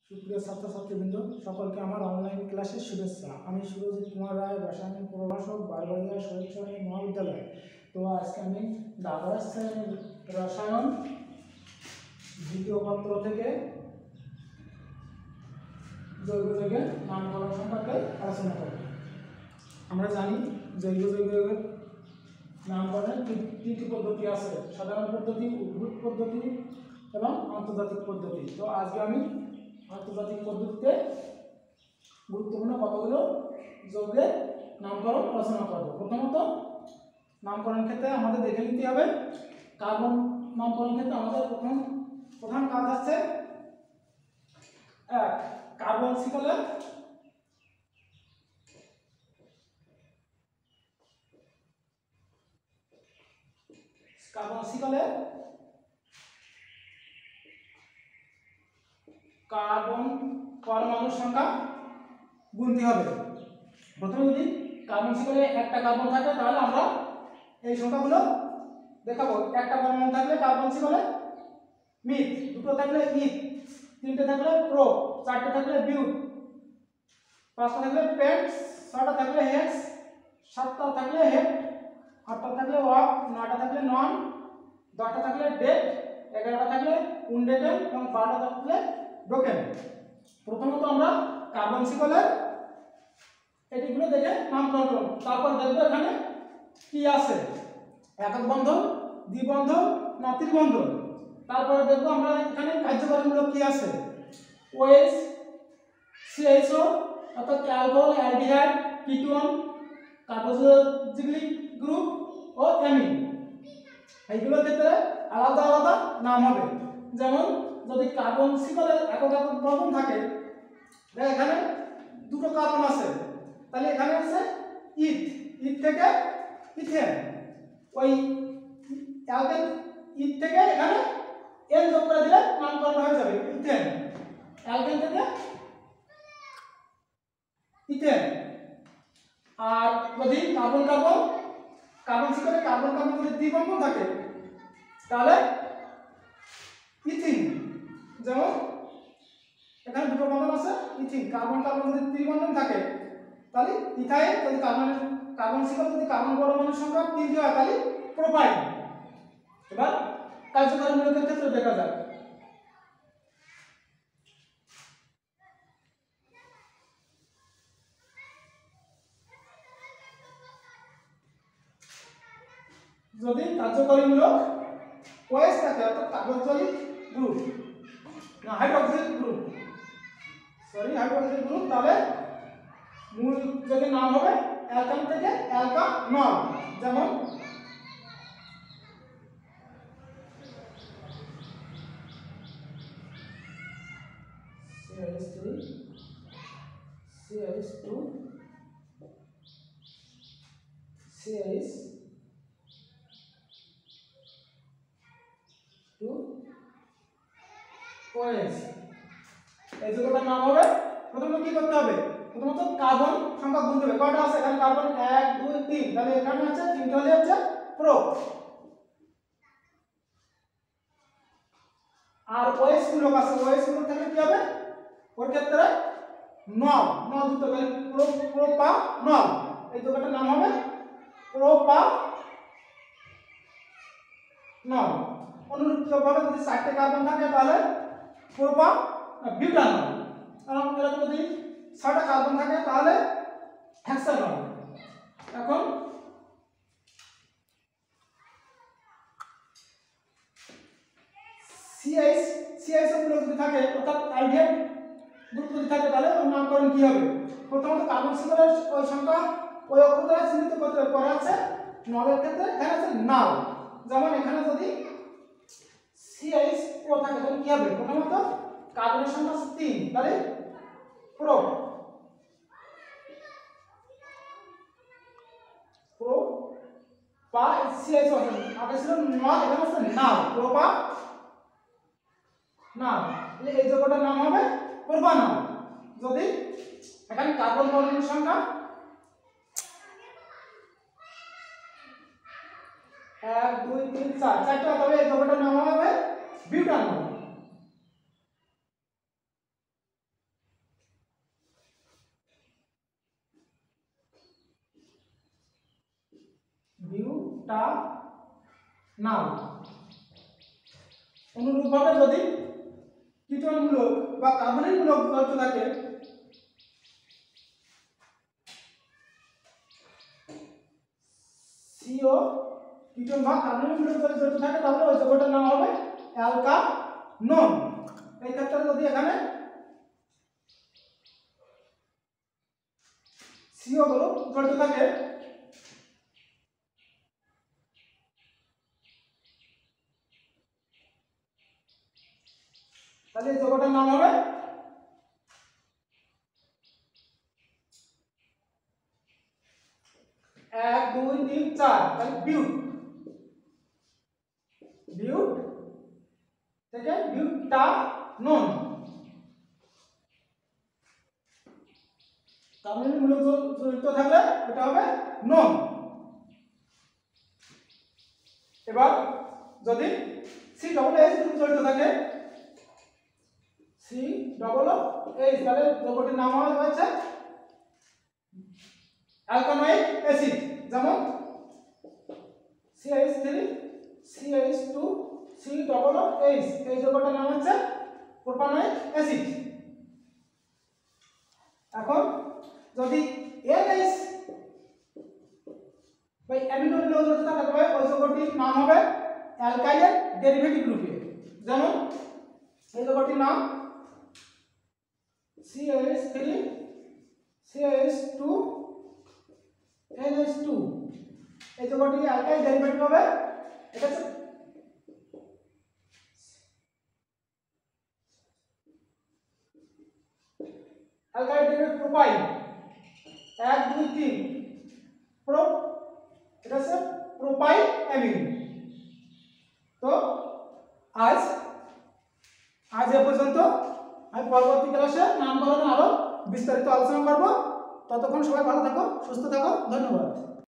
সুপ্রিয় ছাত্রছাত্রীবৃন্দ, সকলকে আমার অনলাইন ক্লাসের শুভেচ্ছা। আমি সুরজিৎ কুমার রায়, রাসায়নিক প্রভাষক, বারবাড়িয়া শহীদ সরণি মহাবিদ্যালয়। তো আজকে আমি দ্বাদশ শ্রেণীর রসায়ন দ্বিতীয় পত্র থেকে জৈব যৌগের নামকরণ সম্পর্কে আলোচনা করব। আমরা জানি জৈব যৌগের নামকরণের তিনটি পদ্ধতি আছে: সাধারণ পদ্ধতি, উদ্ভূত পদ্ধতি এবং আন্তর্জাতিক পদ্ধতি। তো আজকে আমি আন্তর্জাতিক পদ্ধতিতে গুরুত্বপূর্ণ কতগুলো যৌগের নামকরণ আলোচনা করব। প্রথমত নামকরণ ক্ষেত্রে আমাদের দেখে নিতে হবে কার্বন নামকরণ ক্ষেত্রে আমাদের প্রধান কাজ আছে কার্বন শিকলে কার্বন পরমাণুর সংখ্যা গুনতে হবে। প্রথমে যদি কার্বন শিকলে একটা কার্বন থাকে তাহলে আমরা এই সংখ্যাগুলো দেখাবো। একটা পরমাণু থাকলে কার্বন শিকলে মিথ, দুটো থাকলে ইথ, তিনটে থাকলে প্রো, চারটে থাকলে বিউট, পাঁচটা থাকলে পেন্ট, ছটা থাকলে হেক্স, সাতটা থাকলে হেক্ট, আটটা থাকলে অক, নয়টা থাকলে নন, দশটা থাকলে ডেট, 11টা থাকলে উনডেটেন এবং 12টা থাকলে ডোকেন। প্রথমত আমরা কার্বন শিকলের এটিগুলো দেখে নামকরণ করব। তারপর দেখবো এখানে কি আছে, একক বন্ধন, দ্বিবন্ধন না ত্রিবন্ধন। তারপরে দেখবো আমরা এখানে কার্যকারীমূলক কি আছে, ওএইচ, সিএইচও অর্থাৎ alcohol, aldehyde, ketone, carboxylic group ও অ্যামিন। এইগুলোর ক্ষেত্রে আলাদা আলাদা নাম হবে। যেমন যদি কার্বন শিকলে একক একক বন্ধন থাকে, এখানে দুটো কার্বন আছে, তাহলে এখানে আছে ইথ, ইথ থেকে ইথেন, ওই অ্যালকেন ইথ থেকে এখানে এন যোগ করে দিলে নামকরণ হয়ে যাবে ইথেন। অ্যালকেন থেকে ইথেন। আর যদি কার্বন শিকলে কার্বন কার্বন যদি দ্বিবন্ধন থাকে তাহলে ইথিন। যেমন এখানে দুটো বন্ধন আছে ইথিন। কার্বন কার্বন যদি ত্রিবন্ধন থাকে তাহলে ইথাইল। যদি কার্বন শিকলে যদি কার্বন পরমাণুর সংখ্যা 3 হয় তাহলে প্রোপাইল। এবার কার্যকারীমূলকের ক্ষেত্রে দেখা যায় যদি কার্যকারীমূলক ওএইচ থাকে অর্থাৎ কার্বক্সিলিক গ্রুপ না হাইড্রোক্সিল গ্রুপ, তাহলে মূল যদি নাম হবে অ্যালকান থেকে অ্যালকানল। যেমন CH3 OH, এই যৌগটার নাম হবে। প্রথমে কি করতে হবে, প্রথমত কার্বন সংখ্যা গুনতে হবে। কয়টা আছে এখানে কার্বন? 1 2 3, তাহলে এখানে আছে 3টা হলে হচ্ছে প্রো। আর ওএইচ গুলো আছে, ওএইচ গুলো থাকলে কি হবে, ওর ক্ষেত্রে নল যুক্ত, তাহলে প্রোপানল। এই যৌগটার নাম হবে প্রোপানল। অনুরূপভাবে যদি 4টে কার্বন থাকে তাহলে বিউটানল। আর এরকম যদি 6টা কার্বন থাকে তাহলে হেক্সানল। এখন সিএইচ গুলো যদি থাকে অর্থাৎ অ্যালডিহাইড গ্রুপ যদি থাকে তাহলে ওর নামকরণ কি হবে? প্রথমত কার্বন শিকলের ওই সংখ্যা ওই অক্ষর দ্বারা চিহ্নিত করা আছে নলের ক্ষেত্রে, এখানে আছে নাল। যেমন এখানে যদি CH4 থাকে তাহলে কি হবে, প্রথমত কার্বনের সংখ্যা 3, তাহলে প্রো পা CH আগে ছিল নল, এখানে আছে নাল, প্রোপা নাল। এই যৌগটার নাম হবে প্রোপানল। যদি এখানে কার্বন পরমাণুর সংখ্যা 1 2 3 4, চারটা, তবে এই যৌগটার নাম হবে বিউটানল। বিউটানল। অনুরূপভাবে যদি কিটোনমূলক বা কার্বনিকমূলক জড়িত থাকে সিও কিটোন বা কার্বনিকমূলক জড়িত থাকে তাহলে ওই যৌগটার নাম হবে অ্যালকানোন। এই ক্ষেত্রে যদি এখানে সিও গ্রুপ জড়িত থাকে তাহলে এই যৌগটার নাম হবে 1 2 3 4 তাহলে বিউট থেকে বিউটানন। কার্বনিকমূলক জড়িত থাকলে এটা হবে নন। এবার যদি COOH গ্রুপ জড়িত থাকে COOH তাহলে যৌগটির নাম হচ্ছে অ্যালকানোয়িক অ্যাসিড, যেমন CH3 CH2 COOH। এই যৌগটার নাম হচ্ছে প্রোপানোয়িক অ্যাসিড। এখন যদি NH বা অ্যামিনো গ্রুপ জড়িত থাকে তবে ওই যৌগটির নাম হবে অ্যালকাইলের ডেরিভেটিভ গ্রুপে, যেমন এই যৌগটির নাম CH3 CH2 NH2। এই যৌগটি অ্যালকাইল ডেরিভেটিভ হবে, এটা হচ্ছে অ্যালকাইল ডেরিভেটিভ প্রোপাইল 1 2 3 প্রো, এটা হচ্ছে প্রোপাইল অ্যামিন। তো আজ এ পর্যন্ত। আমি পরবর্তী ক্লাসে নামকরণে আরো বিস্তারিত আলোচনা করব। ততক্ষণ সবাই ভালো থাকো, সুস্থ থাকো, ধন্যবাদ।